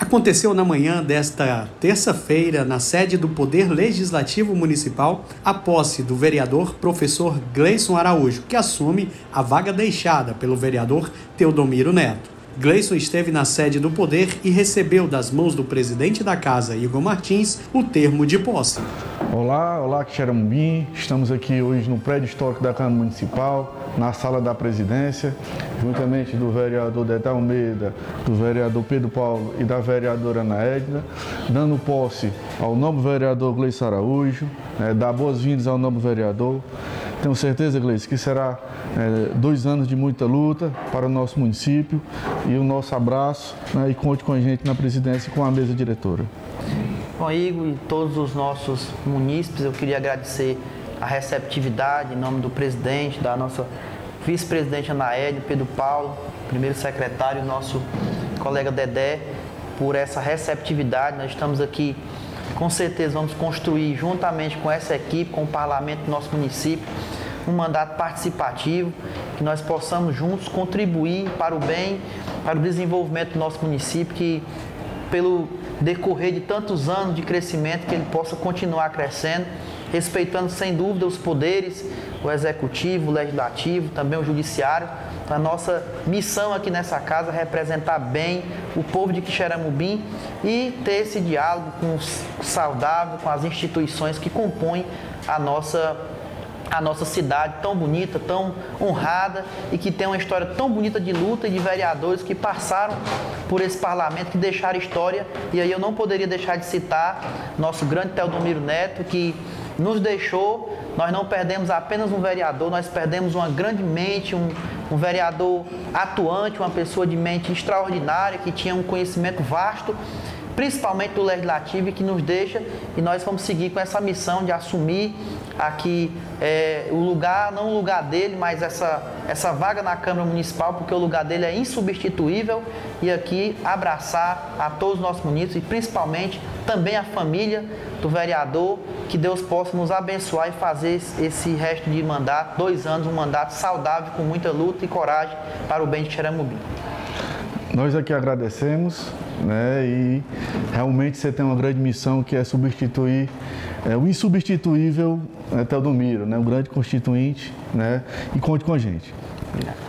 Aconteceu na manhã desta terça-feira, na sede do Poder Legislativo Municipal, a posse do vereador professor Gleison Araújo, que assume a vaga deixada pelo vereador Teodomiro Neto. Gleison esteve na sede do Poder e recebeu das mãos do presidente da Casa, Igor Martins, o termo de posse. Olá Quixeramobim, estamos aqui hoje no prédio histórico da Câmara Municipal, na sala da presidência, juntamente do vereador Dedé Almeida, do vereador Pedro Paulo e da vereadora Ana Edna, dando posse ao novo vereador Gleison Araújo, dar boas-vindas ao novo vereador. Tenho certeza, Gleison, que será 2 anos de muita luta para o nosso município e o nosso abraço, e conte com a gente na presidência e com a mesa diretora. Bom, Igor e todos os nossos munícipes, eu queria agradecer a receptividade em nome do presidente, da nossa vice-presidente Ana Edna, Pedro Paulo, primeiro secretário, nosso colega Dedé, por essa receptividade. Nós estamos aqui, com certeza vamos construir juntamente com essa equipe, com o parlamento do nosso município, um mandato participativo, que nós possamos juntos contribuir para o bem, para o desenvolvimento do nosso município, que pelo decorrer de tantos anos de crescimento, que ele possa continuar crescendo, respeitando sem dúvida os poderes, o executivo, o legislativo, também o judiciário. A nossa missão aqui nessa casa é representar bem o povo de Quixeramobim e ter esse diálogo saudável com as instituições que compõem a nossa cidade tão bonita, tão honrada e que tem uma história tão bonita de luta e de vereadores que passaram por esse parlamento, que deixaram história. E aí eu não poderia deixar de citar nosso grande Teodomiro Neto, que nos deixou. Nós não perdemos apenas um vereador, nós perdemos uma grande mente, um vereador atuante, uma pessoa de mente extraordinária, que tinha um conhecimento vasto, principalmente do legislativo, e que nos deixa, e nós vamos seguir com essa missão de assumir aqui o lugar, não o lugar dele, mas essa vaga na Câmara Municipal, porque o lugar dele é insubstituível, e aqui abraçar a todos os nossos munícipes, e principalmente também a família do vereador, que Deus possa nos abençoar e fazer esse resto de mandato, 2 anos, um mandato saudável, com muita luta e coragem para o bem de Quixeramobim. Nós aqui agradecemos, e realmente você tem uma grande missão, que é substituir o insubstituível Teodomiro, um grande constituinte, e conte com a gente. Obrigado.